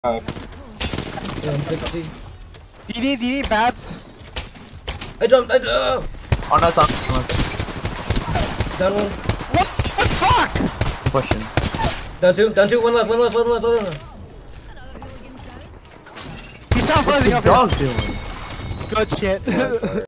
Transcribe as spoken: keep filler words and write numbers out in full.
Uh, one sixty. D D, D D, bats. I jumped, I jumped! Oh no, son. Down one. What the fuck? Pushing. Down two, down two, one left, one left, one left, one left. He's not What's fuzzy the up here. dog doing? Good shit.